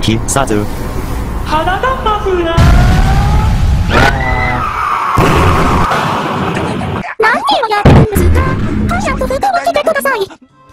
必殺。 体がマフラー。 何をやってるんですか？早く服を着てください。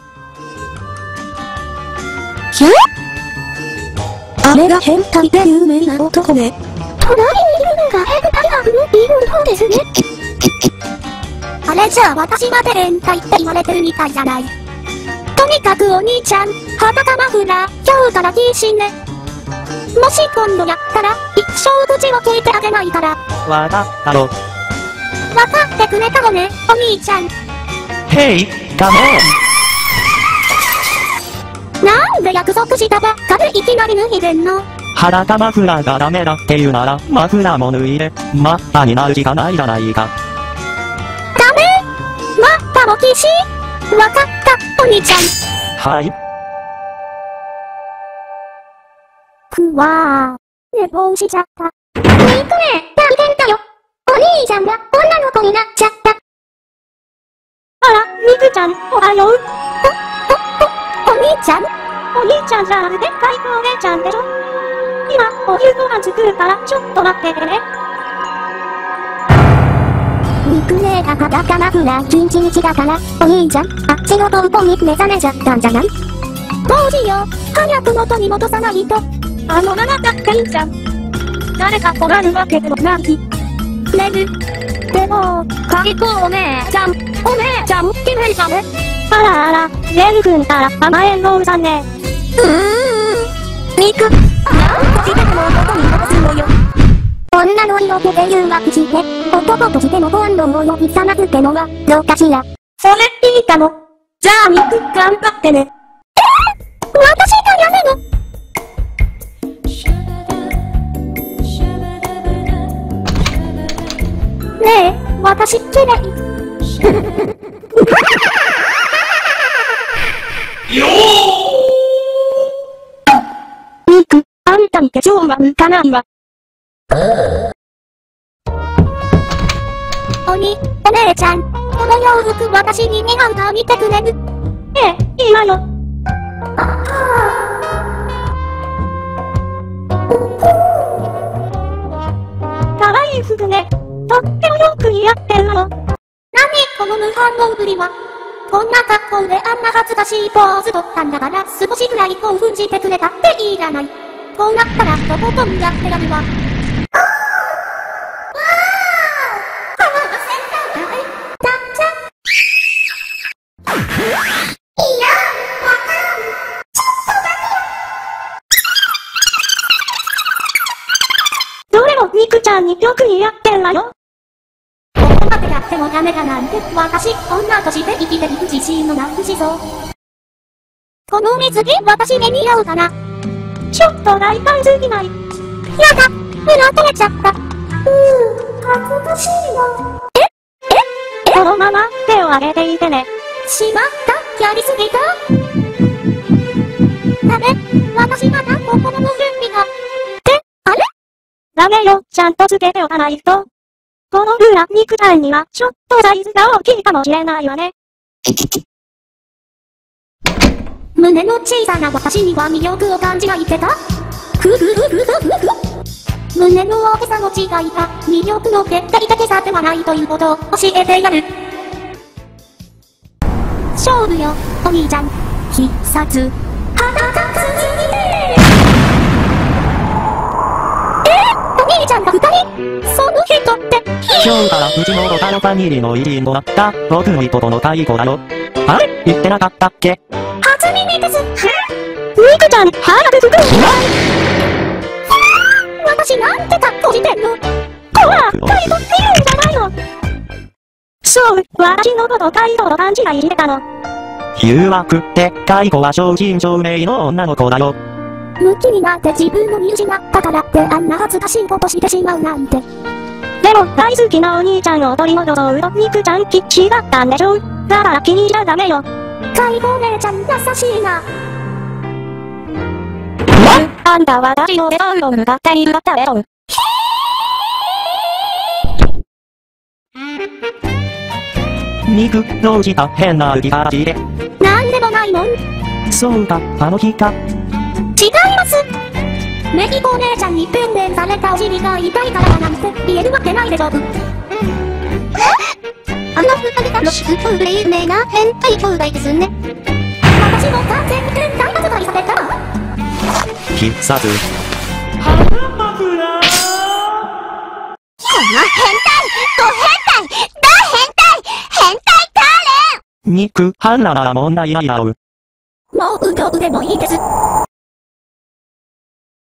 ひゅ？あれが変態で有名な男ね。隣にいるのが変態ハブのいるのですね。あれじゃあ私まで変態って言われてるみたいじゃない。とにかくお兄ちゃん、裸マフラー、今日から禁止ね。もし今度やったら、一生口を聞いてあげないから。 わかったろ。 わかってくれたのね、お兄ちゃん。 へい、カモン。 なんで約束したばっかでいきなり脱いでんの？ 裸マフラーがダメだって言うなら、マフラーも脱いで、マッパになるしかないじゃないか。 ダメ？マッパも禁止？わかった、お兄ちゃん。 はい。 くわー。寝坊しちゃった。ミクレ、大変だよ。お兄ちゃんが女の子になっちゃった。 あら、ミクちゃん、おはよう。 お兄ちゃん？ お兄ちゃんじゃなくて、カイコお姉ちゃんでしょ。今、お昼ご飯作るから、ちょっと待っててね。 ミクレが裸マフラー禁止日だから、お兄ちゃん、あっちのポンポンに目覚めちゃったんじゃない？どうしよう、早く元に戻さないと。 あのままだっていいじゃん。誰か来られるわけでもない。 ねる。でも、 カイコお姉ちゃん、綺麗だね。あらあら、レル君ったら甘えん坊さんね。 ミク、ああ、しても男に戻すのよ。女の色気で誘惑して、男としての本能を呼び覚ますってのは、どうかしら。 それいいかも。じゃあミク頑張ってね。 私がやめの？ねえ、私綺麗。 ミク、あんたに手錠は向かないわ。 お姉ちゃん、この洋服私に似合うか見てくれる？ ええ、いいわよ。かわいい服ね。とってもよく似合ってるわよ。 何この無反応ぶりは。こんな格好であんな恥ずかしいポーズ取ったんだから少しぐらい興奮してくれたっていいじゃない。こうなったらとことんやってやるわ。 どれもミクちゃんによく似合ってるわよ。 ここまでやってもダメだなんて、私、女として生きていく自信のなくしそう。この水着、私に似合うかな？ ちょっと大胆すぎない？ やだ、裏取れちゃった。恥ずかしいわ。 このまま手を上げていてね。 しまった、やりすぎた？ダメ、私まだ心の準備が。ってあれ？ ダメよ、ちゃんとつけておかないと。このブラ、ミクちゃんにはちょっとサイズが大きいかもしれないわね。 胸の小さな私には魅力を感じないけど？胸の大きさの違いが魅力の決定的さではないということを教えてやる。勝負よ、お兄ちゃん。必殺。裸すぎねお兄ちゃんが2人？その人って、 今日からうちのロタロファミリーの一員となった、僕のいとこのカイコだよ。あれ？言ってなかったっけ？ 初耳です。 ミクちゃん、早く服を着な。 私なんて格好してんの？ こら、カイコって言うんじゃないの。そう、私のことカイコと勘違いしてたの。 誘惑って、カイコは正真正銘の女の子だよ。 ムキになって自分を見失ったからってあんな恥ずかしいことしてしまうなんて。 でも大好きなお兄ちゃんを取り戻そうとミクちゃん必死だったんでしょ。だから気にしちゃダメよ。 カイコ姉ちゃん優しいな。 あんた私のデザインを向かっているったでしょ。 ミク、どうした変な浮き形で。 なんでもないもん。 そうか、あの日か。 違います。 メキコお姉ちゃんにペンペンされたお尻が痛いからなんて言えるわけないでしょ。あの二人がのスーパーで有名な変態兄弟ですね。私も完全に変態扱いされた。 必殺。 この変態、ド変態、変態ターレン。 肉、ハンナなら問題ないだろう。 もう運動でもいいです。